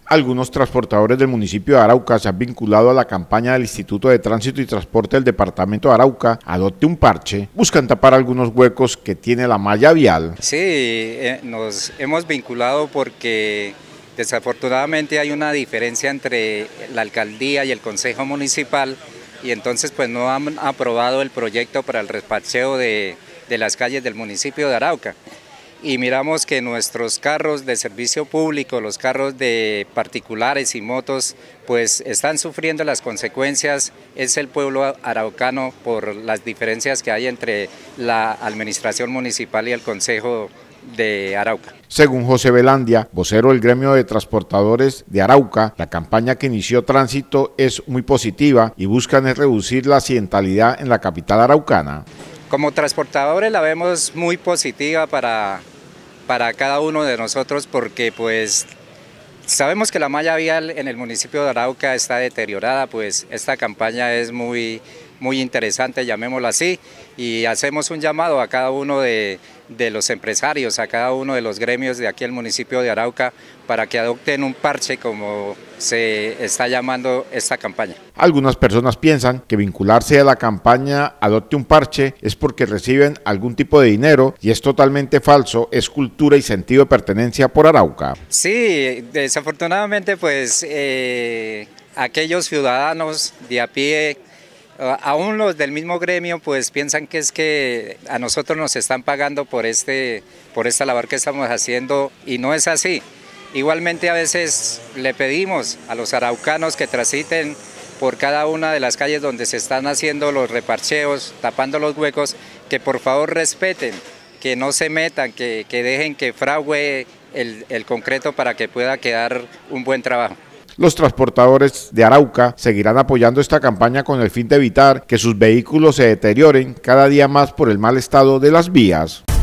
Algunos transportadores del municipio de Arauca se han vinculado a la campaña del Instituto de Tránsito y Transporte del departamento de Arauca, Adopte un Parche. Buscan tapar algunos huecos que tiene la malla vial. Sí, nos hemos vinculado porque desafortunadamente hay una diferencia entre la alcaldía y el consejo municipal y entonces pues no han aprobado el proyecto para el reparcheo de las calles del municipio de Arauca. Y miramos que nuestros carros de servicio público, los carros de particulares y motos, pues están sufriendo las consecuencias. Es el pueblo araucano por las diferencias que hay entre la administración municipal y el consejo de Arauca. Según José Velandia, vocero del gremio de transportadores de Arauca, la campaña que inició Tránsito es muy positiva y buscan es reducir la accidentalidad en la capital araucana. Como transportadores la vemos muy positiva para cada uno de nosotros porque pues sabemos que la malla vial en el municipio de Arauca está deteriorada, pues esta campaña es muy interesante, llamémoslo así, y hacemos un llamado a cada uno de los empresarios, a cada uno de los gremios de aquí el municipio de Arauca para que adopten un parche como se está llamando esta campaña. Algunas personas piensan que vincularse a la campaña Adopte un Parche es porque reciben algún tipo de dinero y es totalmente falso, es cultura y sentido de pertenencia por Arauca. Sí, desafortunadamente pues aquellos ciudadanos de a pie, aún los del mismo gremio pues piensan que es que a nosotros nos están pagando por esta labor que estamos haciendo y no es así. Igualmente a veces le pedimos a los araucanos que transiten por cada una de las calles donde se están haciendo los reparcheos, tapando los huecos, que por favor respeten, que no se metan, que dejen que fragüe el concreto para que pueda quedar un buen trabajo. Los transportadores de Arauca seguirán apoyando esta campaña con el fin de evitar que sus vehículos se deterioren cada día más por el mal estado de las vías.